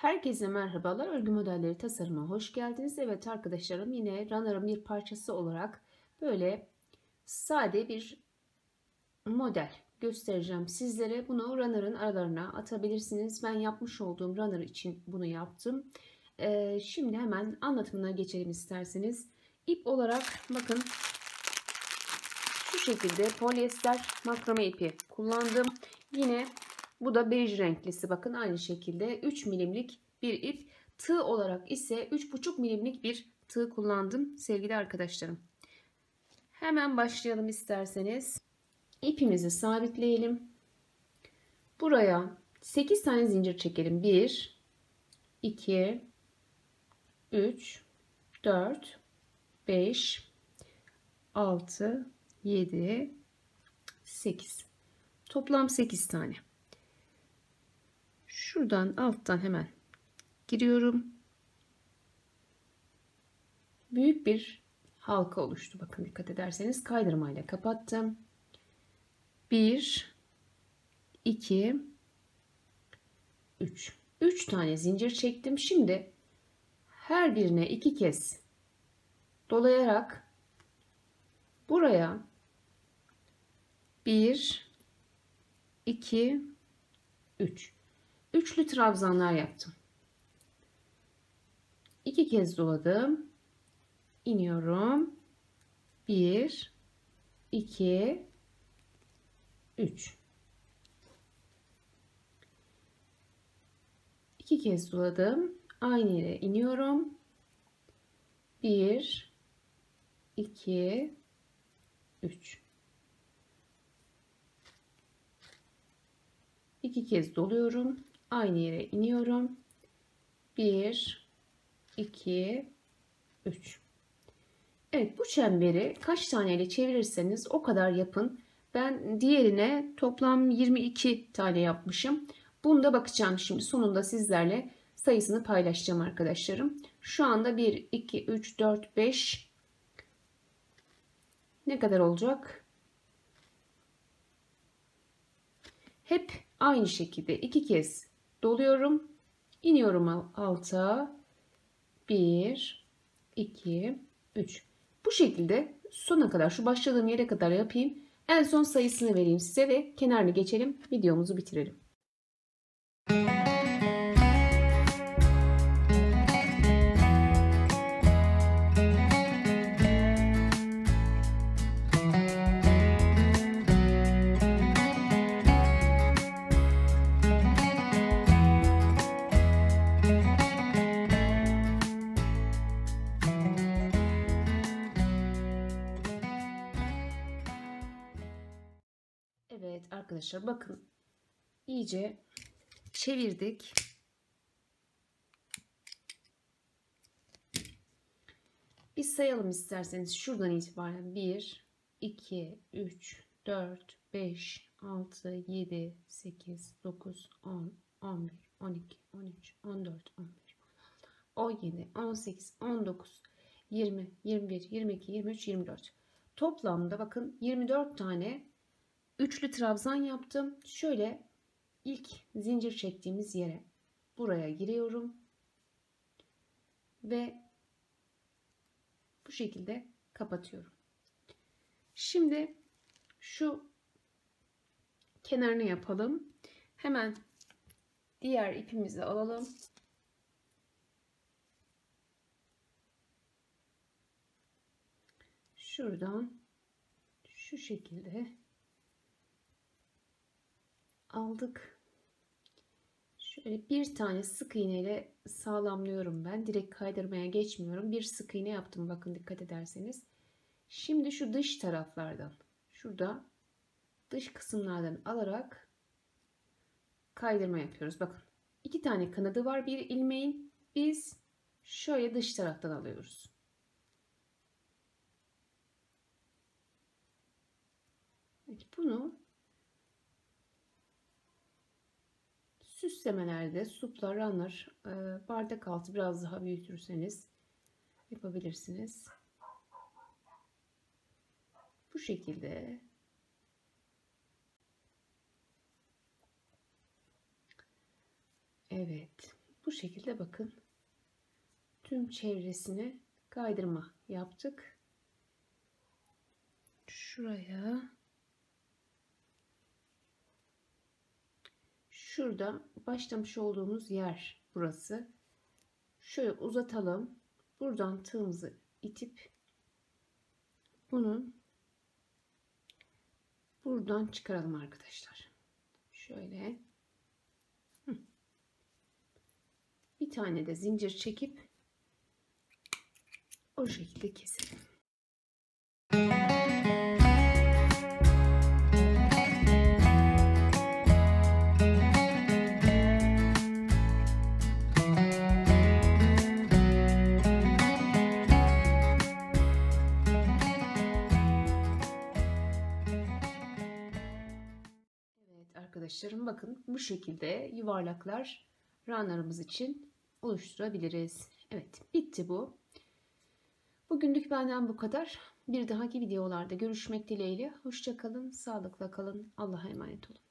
Herkese merhabalar. Örgü modelleri tasarıma hoş geldiniz. Evet arkadaşlarım, yine runner'ın bir parçası olarak böyle sade bir model göstereceğim sizlere. Bunu runner'ın aralarına atabilirsiniz. Ben yapmış olduğum runner için bunu yaptım. Şimdi hemen anlatımına geçelim isterseniz. İp olarak bakın şu şekilde polyester makrame ipi kullandım. Yine bu da bej renklisi, bakın aynı şekilde 3 milimlik bir ip. Tığ olarak ise 3,5 milimlik bir tığ kullandım sevgili arkadaşlarım. Hemen başlayalım isterseniz. İpimizi sabitleyelim. Buraya 8 tane zincir çekelim. 1, 2, 3, 4, 5, 6, 7, 8. Toplam 8 tane. Şuradan alttan hemen giriyorum. Büyük bir halka oluştu. Bakın dikkat ederseniz kaydırmayla kapattım. 1, 2, 3. 3 tane zincir çektim. Şimdi her birine 2 kez dolayarak buraya 1, 2, 3. Üçlü trabzanlar yaptım. 2 kez doladım. İniyorum. 1, 2, 3. 2 kez doladım. Aynı yere iniyorum. 1, 2, 3. 2 kez doluyorum. Aynı yere iniyorum. 1, 2, 3. Evet, bu çemberi kaç taneyle çevirirseniz o kadar yapın. Ben diğerine toplam 22 tane yapmışım. Bunda bakacağım şimdi, sonunda sizlerle sayısını paylaşacağım arkadaşlarım. Şu anda 1, 2, 3, 4, 5 ne kadar olacak? Hep aynı şekilde 2 kez doluyorum. İniyorum alta. 1, 2, 3. Bu şekilde sona kadar, şu başladığım yere kadar yapayım. En son sayısını vereyim size ve kenarını geçelim. Videomuzu bitirelim. Evet arkadaşlar, bakın iyice çevirdik. Bir sayalım isterseniz şuradan itibaren. 1, 2, 3, 4, 5, 6, 7, 8, 9, 10, 11, 12, 13, 14, 15, 17, 18, 19, 20, 21, 22, 23, 24. Toplamda bakın 24 tane üçlü trabzan yaptım. Şöyle ilk zincir çektiğimiz yere, buraya giriyorum ve bu şekilde kapatıyorum. Şimdi şu kenarını yapalım. Hemen diğer ipimizi alalım. Şuradan şu şekilde aldık. Şöyle bir tane sık iğne ile sağlamlıyorum ben. Direkt kaydırmaya geçmiyorum. Bir sık iğne yaptım, bakın dikkat ederseniz. Şimdi şu dış taraflardan, şurada dış kısımlardan alarak kaydırma yapıyoruz. Bakın 2 tane kanadı var bir ilmeğin. Biz şöyle dış taraftan alıyoruz. Evet, bunu süslemelerde, suplar, runner, bardak altı biraz daha büyütürseniz yapabilirsiniz. Bu şekilde evet, Bu şekilde bakın. Tüm çevresine kaydırma yaptık. Şuraya. Şurada başlamış olduğumuz yer burası. Şöyle uzatalım. Buradan tığımızı itip bunun buradan çıkaralım arkadaşlar. Şöyle. Bir tane de zincir çekip o şekilde keselim. Evet arkadaşlarım, bakın bu şekilde yuvarlaklar runner'ımız için oluşturabiliriz. Evet, bitti bu. Bugünlük benden bu kadar. Bir dahaki videolarda görüşmek dileğiyle. Hoşça kalın, sağlıkla kalın. Allah'a emanet olun.